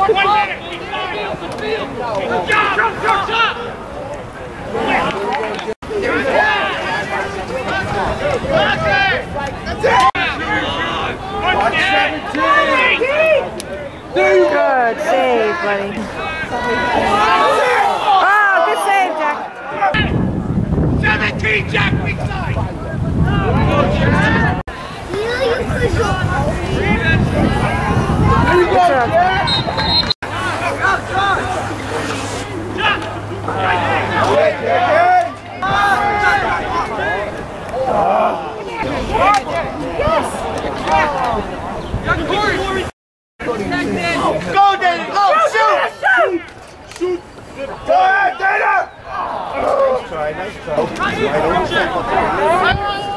Good save, buddy. Oh, good save, Jack. 17, Jack, weak side. Good job. Go, Dana! Go! Shoot! Shoot! Go ahead, Dana! Nice try, nice try.